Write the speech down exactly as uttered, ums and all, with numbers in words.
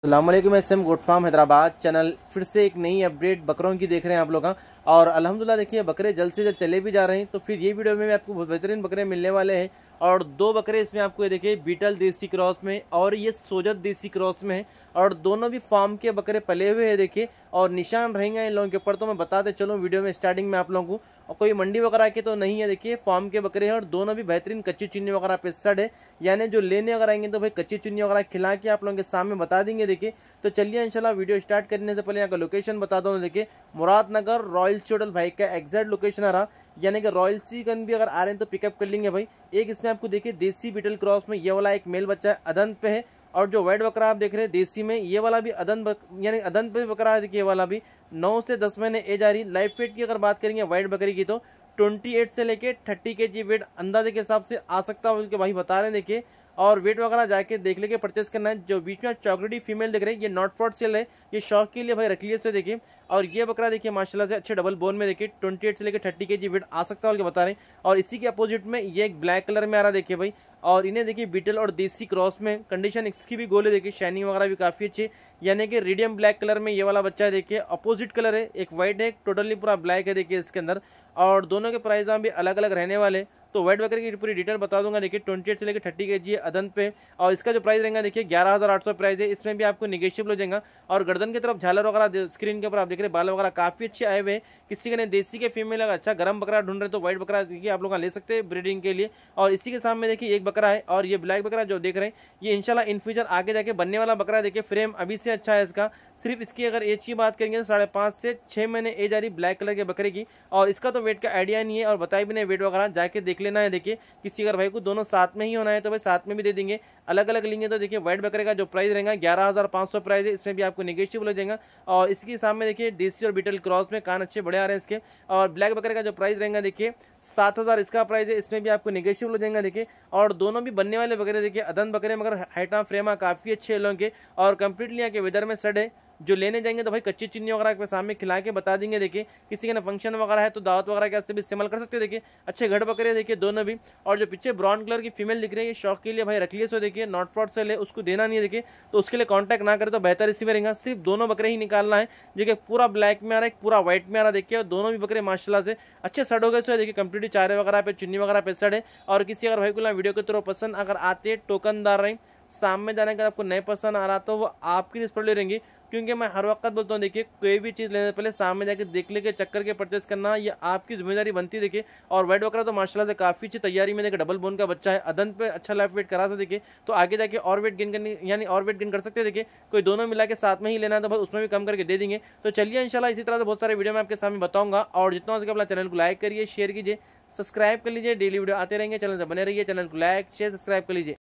अस्सलामुअलैकुम, S M goat farm Hyderabad channel फिर से एक नई अपडेट बकरों की देख रहे हैं आप लोग। और अल्हम्दुलिल्लाह देखिए बकरे जल्द से जल्द चले भी जा रहे हैं। तो फिर ये वीडियो में आपको बहुत बेहतरीन बकरे मिलने वाले हैं और दो बकरे इसमें आपको ये देखिए बीटल देसी क्रॉस में और ये सोजत देसी क्रॉस में है और दोनों भी फार्म के बकरे पले हुए हैं देखिए। और निशान रहेंगे इन लोगों के ऊपर, तो मैं बताते चलूँ वीडियो में स्टार्टिंग में आप लोगों को। और कोई मंडी वगैरह के तो नहीं है, देखिए फार्म के बकरे हैं और दोनों भी बेहतरीन कच्ची चुन्नी वगैरह पे सड है, यानी जो लेने अगर आएंगे तो भाई कच्ची चुन्नी वगैरह खिला के आप लोगों के सामने बता देंगे देखिए। तो चलिए इंशाल्लाह वीडियो स्टार्ट करने से पहले यहाँ का लोकेशन बता दो। देखिए मुरादनगर रॉयल होटल भाई का एग्जैक्ट लोकेशन आ रहा, यानी कि रॉयल चिकन भी अगर आ रहे हैं तो पिकअप कर लेंगे भाई। एक इसमें आपको देखिए देसी बीटल क्रॉस में ये वाला एक मेल बच्चा अदंत पे है और जो वाइट बकरा आप देख रहे हैं देसी में ये वाला भी अदन बक, यानी अदन पे बकरा है। देखिए ये वाला भी नौ से दस महीने एज आ रही। लाइफ वेट की अगर बात करेंगे वाइट बकरी की तो अट्ठाईस से लेके तीस के जी वेट अंदाजे के हिसाब से आ सकता है, उनके भाई बता रहे हैं देखिए। और वेट वगैरह जाके देख लेके परचेस करना है। जो बीच में चॉकलेटी फीमेल देख रहे हैं ये नॉट फॉर सेल है, ये शौक के लिए भाई रख लिए से देखिए। और ये बकरा देखिए माशाल्लाह से अच्छे डबल बोन में देखिए अट्ठाईस से लेकर तीस के जी वेट आ सकता है उनके बता रहे हैं। और इसी के अपोजिट में ये एक ब्लैक कलर में आ रहा देखिए भाई। और इन्हें देखिए बीटल और देसी क्रॉस में कंडीशन इसकी भी गोले देखिए, शाइनिंग वगैरह भी काफ़ी अच्छी, यानी कि रेडियम ब्लैक कलर में ये वाला बच्चा है देखिए। अपोजिट कलर है, एक वाइट है एक टोटली पूरा ब्लैक है देखिए इसके अंदर। और दोनों के प्राइस भी अलग अलग रहने वाले। तो वाइट बकरे की पूरी डिटेल बता दूंगा देखिए। अट्ठाईस से लेकर तीस के जी अदंत पे और इसका जो प्राइस रहेगा देखिए ग्यारह हज़ार आठ सौ प्राइस है। इसमें भी आपको निगेशियबल हो जाएगा। और गर्दन की तरफ झालर वगैरह स्क्रीन के ऊपर आप देख रहे हैं, बाल वगैरह काफ़ी अच्छे आए हुए हैं। किसी के ने देसी के फीमेल अगर अच्छा गर्म बकरा ढूंढ रहे तो वाइट बकरा देखिए आप लोग ले सकते हैं ब्रीडिंग के लिए। और इसी के सामने देखिए एक बकरा है और ये ब्लैक बकरा जो देख रहे हैं ये इंशाल्लाह इन फ्यूचर आगे जाके बनने वाला बकरा देखिए। फ्रेम अभी से अच्छा है इसका। सिर्फ इसकी अगर एज की बात करेंगे तो साढ़े पाँच से छः महीने एज आ रही ब्लैक कलर के बकरे की। और इसका तो वेट का आइडिया नहीं है और बताए भी नहीं वेट वगैरह, जाके देख लेना है देखिए। किसी अगर भाई को दोनों साथ में ही होना है तो भाई साथ में भी दे देंगे। अलग अलग लेंगे तो देखिए वाइट बकरे का जो प्राइस रहेगा ग्यारह हज़ार पाँच सौ प्राइस है, इसमें भी आपको निगेशियबल हो जाएगा। और इसके सामने देखिए देसी और बीटल क्रॉस में कान अच्छे बड़े आ रहे हैं इसके। और ब्लैक बकरे का जो प्राइस रहेगा देखिए सात हज़ार इसका प्राइस है, इसमें भी आपको निगेशियबल हो जाएगा देखिए। और दोनों भी बनने वाले बकरे देखिए अदन बकरे मगर हाइटा फ्रेमा काफ़ी अच्छे लोगों के और कंप्लीटली यहाँ के वेदर में सड है। जो लेने जाएंगे तो भाई कच्ची चीनी वगैरह के सामने खिला के बता देंगे देखिए। किसी के ना फंक्शन वगैरह है तो दावत वगैरह के वास्ते भी इस्तेमाल कर सकते हैं देखिए। अच्छे घड़ बकरे देखिए दोनों भी। और जो पीछे ब्राउन कलर की फीमेल दिख रही है शौक के लिए भाई रख लिए सो देखिए, नॉट फॉर सेल है, उसको देना नहीं है देखिए। तो उसके लिए कॉन्टैक्ट ना करे तो बेहतर इसी में रहेगा। सिर्फ दोनों बकरे ही निकालना है जो कि पूरा ब्लैक में आ रहा है पूरा व्हाइट में आ रहा है देखिए। और दोनों भी बकरे माशाल्लाह से अच्छे सड़ हो गए सो देखिए, कंप्लीटली चारे वगैरह पे चुन्नी वगैरह पे सड़ है। और किसी अगर भाई को वीडियो के थ्रू पसंद अगर आते टोकनदार रहे सामने जाने का आपको नहीं पसंद आ रहा तो वो आपकी रिस्पॉन्सिबिलिटी रहेंगी। क्योंकि मैं हर वक्त बोलता हूँ देखिए कोई भी चीज़ लेने से पहले सामने जाके देख लेके चक्कर के परचेस करना ये आपकी जिम्मेदारी बनती है देखिए। और वाइट बकरा तो माशाल्लाह से काफ़ी अच्छी तैयारी में देखिए, डबल बोन का बच्चा है, अदन पे अच्छा लाइफ वेट करा था देखिए। तो आगे जाके और वेट गेन करने यानी और वेट गेन कर सकते हैं देखिए। कोई दोनों मिला के साथ में ही लेना है तो भाई उसमें भी कम करके दे देंगे। तो चलिए इंशाल्लाह इसी तरह से बहुत सारे वीडियो मैं आपके सामने बताऊँगा। और जितना हो सके अपना चैनल को लाइक करिए, शेयर कीजिए, सब्सक्राइब कर लीजिए। डेली वीडियो आते रहेंगे, चैनल से बने रहिए। चैनल को लाइक शेयर सब्सक्राइब कर लीजिए।